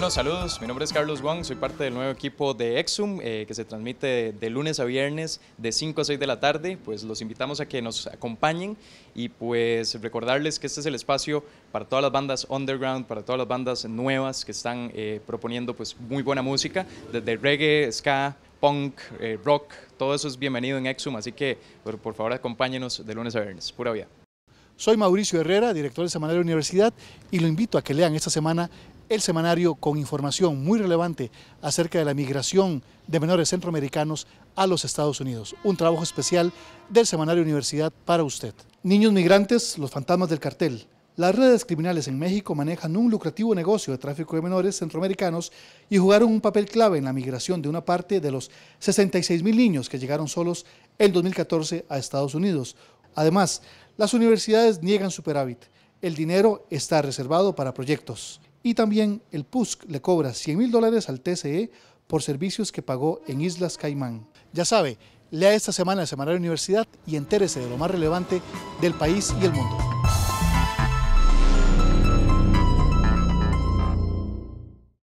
Bueno, saludos, mi nombre es Carlos Wang, soy parte del nuevo equipo de Exum, que se transmite de lunes a viernes de 5 a 6 de la tarde. Pues los invitamos a que nos acompañen y pues recordarles que este es el espacio para todas las bandas underground, para todas las bandas nuevas que están proponiendo pues muy buena música, desde reggae, ska, punk, rock, todo eso es bienvenido en Exum, así que por favor acompáñenos de lunes a viernes, pura vida. Soy Mauricio Herrera, director del Semanario Universidad, y lo invito a que lean esta semana el semanario con información muy relevante acerca de la migración de menores centroamericanos a los Estados Unidos. Un trabajo especial del Semanario Universidad para usted. Niños migrantes, los fantasmas del cartel. Las redes criminales en México manejan un lucrativo negocio de tráfico de menores centroamericanos y jugaron un papel clave en la migración de una parte de los 66,000 niños que llegaron solos en 2014 a Estados Unidos. Además, las universidades niegan superávit. El dinero está reservado para proyectos. Y también el PUSC le cobra $100,000 al TCE por servicios que pagó en Islas Caimán. Ya sabe, lea esta semana el Semanario Universidad y entérese de lo más relevante del país y el mundo.